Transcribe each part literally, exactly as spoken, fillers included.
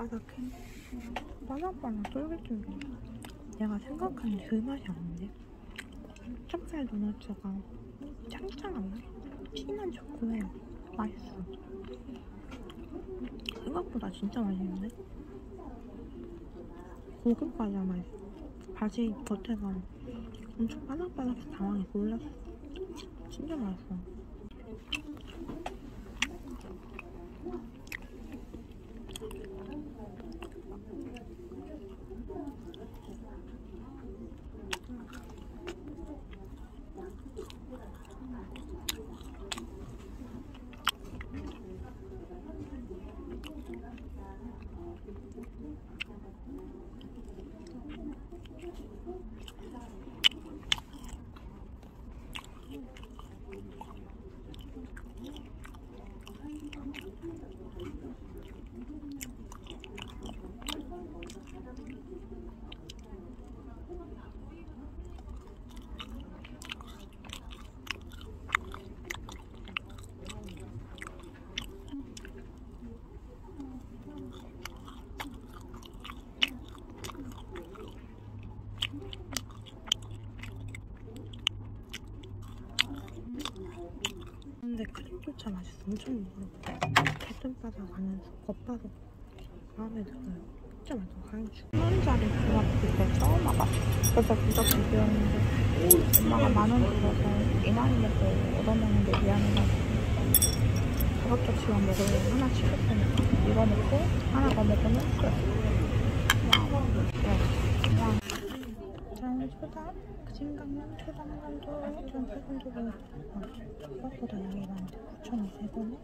바삭바삭해. 바삭바삭 쫄깃쫄깃. 내가 생각한 그 맛이 아닌데? 찹쌀 도넛가 짱짱한데? 진한 초코예요. 맛있어. 생각보다 진짜 맛있는데? 고급 과자 맛. 바지 겉에가 엄청 바삭바삭해서 당황해 놀랐어. 진짜 맛있어. 근데 크림조차 맛있어. 엄청 부드럽고 겉바삭 안에서 겉바삭 마음에 들어요. 진짜 맛있어. 강추. 천원짜리 중학교 때 처음 와봤어. 그래서 진짜 비쌌는데 엄마가 만원 주셔서 이 나이 먹고 얻어먹는 게 미안해가지고 다섯 접시만 먹으려고 하나 시켰으니까 이거 먹고 하나 더 먹으면 끝. 와우. 네. 와. 짠 소다. 진강면 초당면도 좀 세분도로 생각보다 양이 많은데 구천이백 원에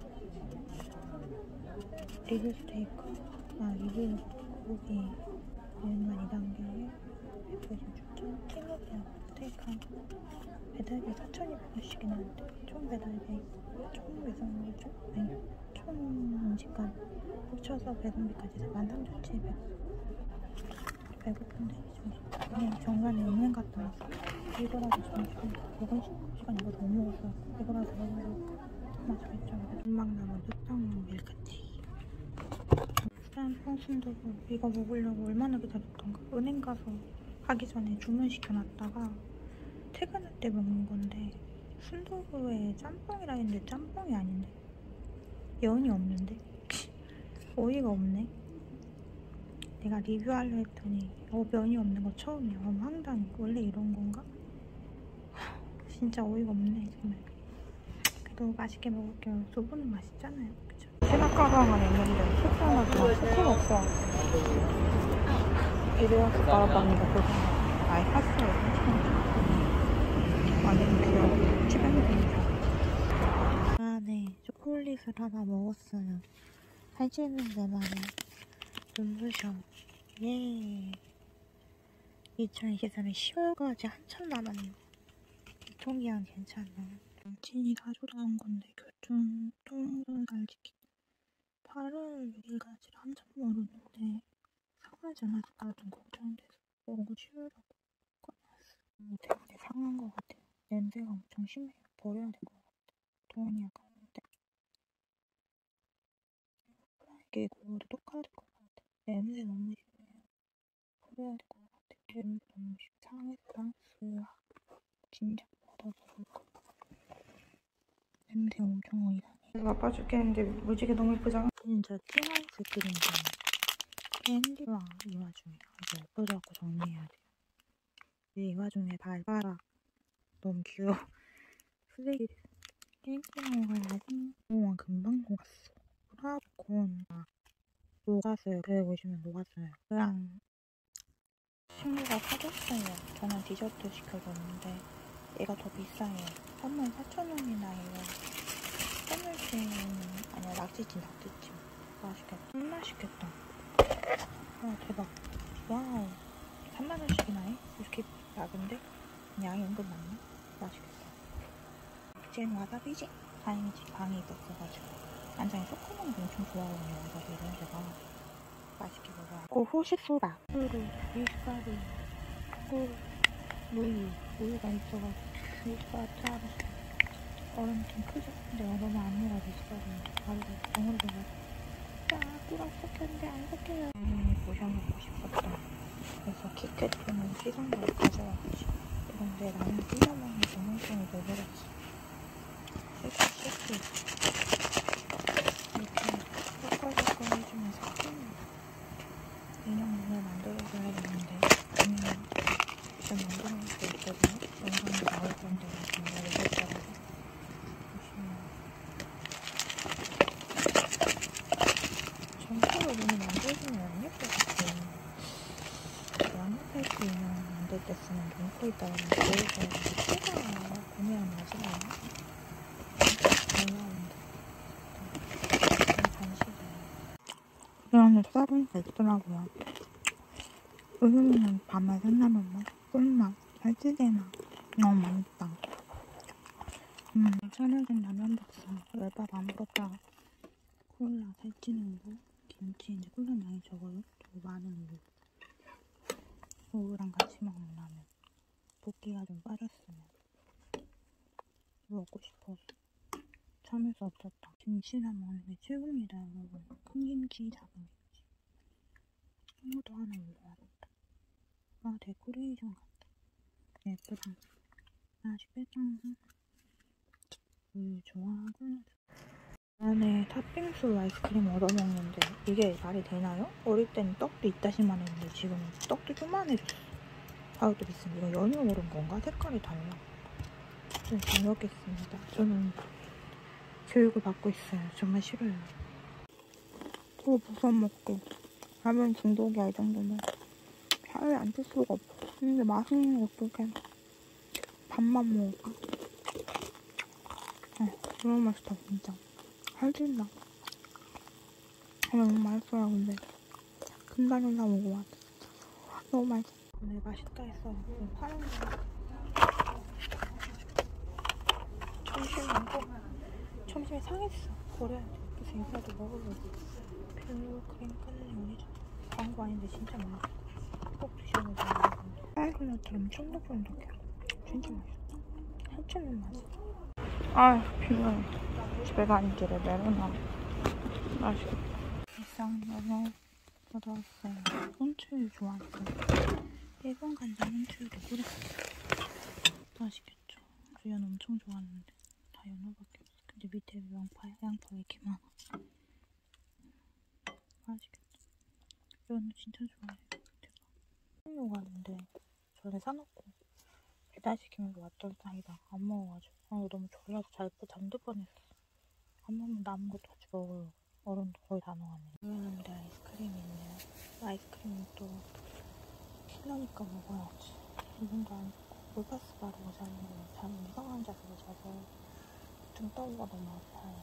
리브 스테이크 아 리브 고기 면만 이 단계에 백오십육 점 킹오비아 스테이크 한 배달비 사천이백 원씩이나 하는데 총 배달비 총 배송비죠? 아니 총 음식값 합쳐서 배송비까지 해서 만 삼천칠백 원. 배고픈데 그냥 정관에 있는 것 같다 왔어. 이거라도 점심 먹은 시간 이거 더 먹었어. 이거라도 먹어도 맛있겠죠. 금방나무 흑당 밀크티. 짬뽕 순두부 이거 먹으려고 얼마나 기다렸던가. 은행 가서 하기 전에 주문시켜놨다가 퇴근할 때 먹는 건데 순두부에 짬뽕이라 했는데 짬뽕이 아닌데 연이 없는데 어이가 없네. 내가 리뷰하려 했더니 어 면이 없는 거 처음이야. 너무 황당해. 원래 이런 건가? 진짜 어이가 없네 정말. 그래도 맛있게 먹을게요. 두부는 맛있잖아요. 그쵸? 세나가방 안에 있는데 속상하지만 스콘 없어. 이래서 가방이가 보다 아예 샀어요. 완전 귀여워. 집에 있는 아 네 초콜릿을 하나 먹었어요. 살찌는데 말이야. 눈부셔. 예. 이천이십삼 년 시월까지 한참 남았네. 유통기한 괜찮아. 남친이 사줘다온 건데 교촌 통로를 잘 지키네. 팔월 육 일까지 한참 멀었는데 상하지 않았을까 좀 걱정돼서 먹고 치우려고 꺼냈어. 음, 되게 상한 것 같아요. 냄새가 엄청 심해요. 버려야 될 것 같아. 돈이 아까운데. 이게 그거도 똑같을 것 같아. 냄새 너무 심해요. 버려야 될 것 같아. 냄새 너무 심 상했다. 으아. 진짜 받아먹을 거. 냄새 엄청 이상해. 나빠 죽겠는데 무지개 너무 예쁘잖아. 진짜 팅하우스 그림자 캔디와 이 와중에 이제 예뻐져갖고 정리해야 돼요. 이 와중에 발바닥 너무 귀여워. 쓰레기 캔디 먹어야지. 오 금방 녹았어. 프라콘 아, 녹았어요. 여기 보시면 녹았어요. 그냥 친구가 사줬어요. 저는 디저트 시켜줬는데 얘가 더 비싸요. 삼만 사천 원이나 해요. 해물찜 아니야 낙지찜 낙지찜. 맛있겠다. 음, 맛있겠다. 와 대박. 와우. 삼만 원씩이나 해? 이렇게 작은데 양이 은근 많네. 맛있겠다. 낙지는 와사비지? 다행이지 방이 있었어가지고. 안장에 소크는 엄청 좋아하거든요. 와사비 이런 데가. 맛있게 먹어요. 오 후식소다. 그리고 밀가루, 꿀, 우유, 우유가 있어가지고 밀가루 짜서 얼음 좀 크죠? 근데 너무 안 녹아서 있어가지고 바로 덩어리로 쫙 누구랑 섞였는데 안 섞여요. 음, 모셔 먹고 싶었다. 그래서 키캣으로는 씻은 걸 가져왔지. 그런데 나는 씻어먹는 전문성을 내버렸어. 씻고 씻고 이렇게 섞어섞어 해주면 섞이는 인형문을 만들어줘야 되는데 분명 지금 만들어놓을 수 있거든요. 영상이 나올 건데 정말 이것저것 전체로 눈을 만들어주면 안 예쁠 것 같아요. 양옆팔찌 인형 만들 때 쓰는 눈코 있다가 보여서 피가 고민하면 맞아요. 잘 나온다. 간식이에요. 이 안에 쌀이 있더라고요. 우유는 밤에 생라면 맛, 꿀맛, 살찌개맛 너무 맛있다. 음, 차려진 라면 볶음 열밥 안 불었다가 콜라 살찌는 거, 김치 이제 콜라 양이 적어요. 그리고 마늘 물. 우유랑 같이 먹는 라면. 붓기가 좀 빠졌으면 먹고 싶어서 참을 수 없었다. 김치랑 먹는 게 최고입니다, 여러분. 큰 김치, 작은 김치. 이것도 하나 올려야겠다. 아, 데코레이션 같다. 예쁘다. 맛있겠다. 우유 좋아하구나. 안에 탑빙수 아이스크림 얻어먹는데 이게 말이 되나요? 어릴 땐 떡도 이따시만 했는데 지금 떡도 조그만해졌어. 가격도 비싼데 이거 연유 오른 건가? 색깔이 달라. 좀 잘 먹겠습니다. 저는 교육을 받고 있어요. 정말 싫어요. 또 우선 먹고 라면 중독이야. 이 정도면 살을 안 찔 수가 없어. 근데 맛있는 거 어떡해. 밥만 먹을까? 어, 너무 맛있다 진짜. 살찐다. 너무 맛있어요. 근데 금방금방 먹어봤어. 너무 맛있어. 오늘 맛있다 했어. 파는 거 점심 먹고 점심에 상했어. 버려야 돼. 그래서 이거라도 먹으려고. 별로 크림 끓는 요리죠. 광고 아닌데 진짜 맛있어. 꼭 드셔보세요. 쌀그릇 엄청 쫀득쫀득해. 진짜 맛있어. 살찌는 맛이야. 아, 피곤해. 집에 가는 길에 메로나 맛있겠다. 일상 면을 얻어왔어요. 혼추유 좋아하니까 일본 간장 혼추유를 뿌렸어요. 맛있겠죠? 주연 엄청 좋아하는데 다 연어밖에 없어. 근데 밑에 양파야? 양파 왜 이렇게 많아? 맛있겠다. 연어 진짜 좋아해요. 대박. 홍유 가는데 전에 사놓고 배달시키면서 왔던 사이다 안 먹어가지고 아, 너무 졸라서 잘 잠들 뻔했어. 한 번만 남은 것도 같이 먹으려고. 얼음도 거의 다 녹았네. 그런데 아이스크림이 있네요. 아이스크림은 또 신나니까 먹어야지. 기분도 안 좋고 물파스 바르고 자는데 잠이 이상한 자세로 자서 등 떠오가 너무 아파요.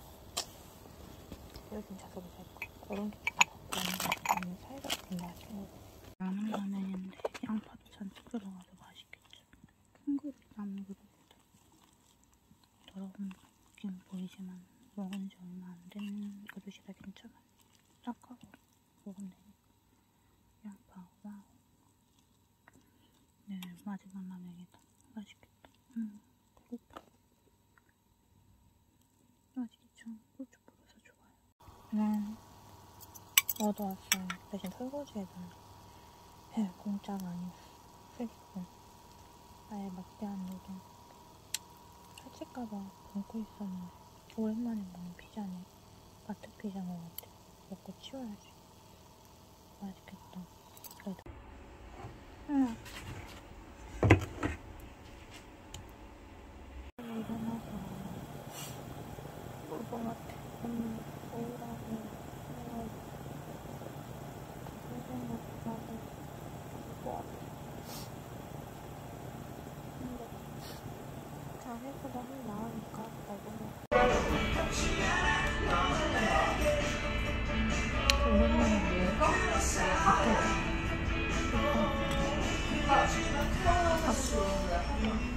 요즘 자석을 잘 거. 얼음도 좀 갖고 왔는데 사이다 같은 맛있는 거. 라면 라면인데 양파도 잔뜩 들어가서 맛있겠죠. 큰 그릇 남은 그릇보다 더러운 느낌 보이지만 먹은 지 얼마 안 된 그릇이라 괜찮아요. 닦아서 먹으면 되니까. 양파, 와우. 네, 마지막 라면이다. 맛있겠다. 음, 배고파. 맛있겠죠? 고추 뿌려서 좋아요. 네, 얻어왔어요. 대신 설거지해주는 네, 공짜가 아니었어. 쓰기꾼. 아예 막대한 노동. 살찔까봐 굶고 있었는데 오랜만에 먹는 피자네. 마트 피자 먹었대. 먹고 치워야지. 맛있겠다. 그래도. 응. 일어나서 울 것 같아. 오늘 우울하고 생각도 나고 울것 같아. 근데 자세보다 좀 나으니까 먹으려. 오랜만에 먹어. 아,